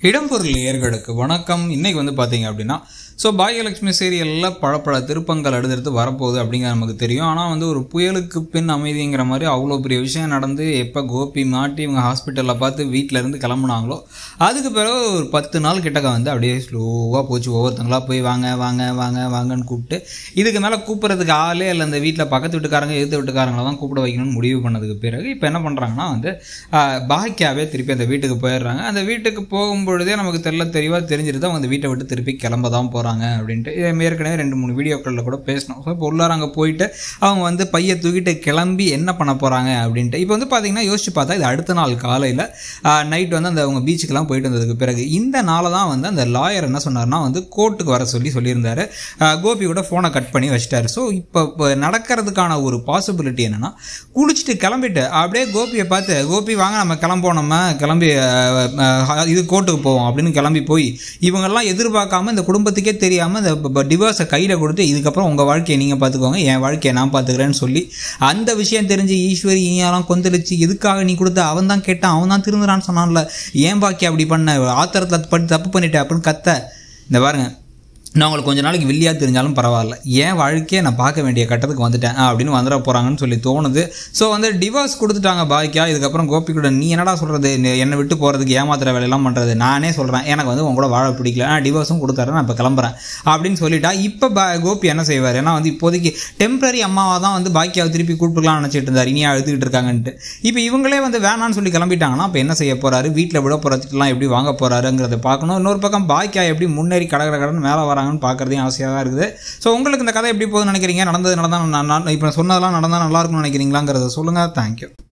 இடம்பொருள் நேயர்களுக்கு வணக்கம். இன்னைக்கு வந்து பார்த்தீங்க அப்படின்னா பாகியலட்சுமி சீரியலில் பல திருப்பங்கள் அடுத்தடுத்து வரப்போகுது அப்படிங்கிற நமக்கு தெரியும். ஆனால் வந்து ஒரு புயலுக்கு பின் அமைதிங்கிற மாதிரி அவ்வளோ பெரிய விஷயம் நடந்து எப்போ கோபி மாட்டி இவங்க ஹாஸ்பிட்டலில் பார்த்து வீட்டில் இருந்து கிளம்புனாங்களோ அதுக்கு பிறகு ஒரு 10 நாள் கிட்டக்க வந்து அப்படியே ஸ்லோவாக போச்சு. ஒவ்வொருத்தங்களா போய் வாங்க வாங்க வாங்க வாங்கன்னு கூப்பிட்டு இதுக்கு மேலே கூப்பிட்றதுக்கு ஆளே இல்லை. அந்த வீட்டில் பக்கத்து வீட்டுக்காரங்க எதிர்த்து வீட்டுக்காரங்களை தான் கூப்பிட வைக்கணும்னு முடிவு பண்ணதுக்கு பிறகு இப்போ என்ன பண்ணுறாங்கன்னா வந்து பாக்கியாவே திருப்பி அந்த வீட்டுக்கு போயிடுறாங்க. அந்த வீட்டுக்கு போகும்பொழுதே நமக்கு தெளிவாக தெரிஞ்சிருது அவங்க அந்த வீட்டை விட்டு திருப்பி கிளம்ப தான் போகிறாங்க அப்படின்ட்டு. ஏற்கனவே 2-3 வீடியோக்களில் கூட பேசணும். ஸோ இப்போ உள்ளார அங்கே போயிட்டு அவங்க வந்து பையை தூக்கிட்டு கிளம்பி என்ன பண்ண போகிறாங்க அப்படின்ட்டு. இப்போ வந்து பார்த்தீங்கன்னா யோசிச்சு பார்த்தா இது அடுத்த நாள் காலையில் நைட் வந்து அந்த அவங்க பீச்சுக்கெல்லாம் போயிட்டு வந்ததுக்கு பிறகு இந்த நாளை தான் வந்து அந்த லாயர் என்ன சொன்னார்னா வந்து கோர்ட்டுக்கு வர சொல்லியிருந்தார். கோபி கூட ஃபோனை கட் பண்ணி வச்சிட்டாரு. ஸோ இப்போ நடக்கிறதுக்கான ஒரு பாசிபிலிட்டி என்னென்னா குளிச்சுட்டு கிளம்பிட்டு அப்படியே கோபியை பார்த்து கோபி வாங்க நம்ம கிளம்போம், நம்ம கிளம்பி இது கோர்ட்டுக்கு போவோம் அப்படின்னு கிளம்பி போய் இவங்கெல்லாம் எதிர்பார்க்காம இந்த குடும்பத்துக்கே தெரியாமல் இந்த டிவோர்ஸை கையில் கொடுத்து இதுக்கப்புறம் உங்கள் வாழ்க்கையை நீங்கள் பார்த்துக்கோங்க, என் வாழ்க்கையை நான் பார்த்துக்கிறேன்னு சொல்லி அந்த விஷயம் தெரிஞ்சு ஈஸ்வரி இனியாலாம் கொந்தளிச்சு எதுக்காக நீ கொடுத்த அவன் தான் கேட்டான் அவன் தான் திருந்துறான்னு சொன்னான்ல ஏன் பாக்கி அப்படி பண்ண ஆத்திரத்தில் தப்பு பண்ணிட்டேன் அப்படின்னு கத்த. இந்த பாருங்க, நான் உங்களுக்கு கொஞ்ச நாளைக்கு வில்லியாக தெரிஞ்சாலும் பரவாயில்ல, என் வாழ்க்கையை நான் பார்க்க வேண்டிய கட்டத்துக்கு வந்துட்டேன் அப்படின்னு வந்துட போகிறாங்கன்னு சொல்லி தோணுது. ஸோ வந்து டிவோர்ஸ் கொடுத்துட்டாங்க பாக்கியா. இதுக்கப்புறம் கோபி கூட நீ என்னடா சொல்கிறது, என்னை விட்டு போகிறதுக்கு ஏமாத்துற வேலையெல்லாம் பண்ணுறது, நானே சொல்கிறேன் எனக்கு வந்து உங்க கூட வாழ பிடிக்கல, நான் டிவோர்ஸும் கொடுத்தாரு, நான் இப்போ கிளம்புறேன் அப்படின்னு சொல்லிட்டா. இப்போ கோபி என்ன செய்வார், ஏன்னா வந்து இப்போதைக்கு டெம்பரரி அம்மாவாக தான் வந்து பாக்கியாவை திருப்பி கூப்பிட்டுக்கலாம்னு நினச்சிட்டு இருந்தார், இனியா அழுதுகிட்டு இருக்காங்கன்ட்டு. இப்போ இவங்களே வந்து வேணான்னு சொல்லி கிளம்பிட்டாங்கன்னா அப்போ என்ன செய்ய போகிறாரு, வீட்டில் விட போகிறதுக்கெல்லாம் எப்படி வாங்க போகிறாருங்கிறத பார்க்கணும். இன்னொரு பக்கம் பாக்கியா எப்படி முன்னேறி கடன்னு மேலே வராங்கன்னு பார்க்கறதையும் ஆசையாக தான் இருக்குது. ஸோ உங்களுக்கு இந்த கதை எப்படி போகுதுன்னு நினைக்கிறீங்க, நடந்தது நடந்தால் நான் இப்போ சொன்னதெல்லாம் நடந்தால் நல்லா இருக்கும்னு நினைக்கிறீங்களாங்கிறத சொல்லுங்கள். தேங்க்யூ.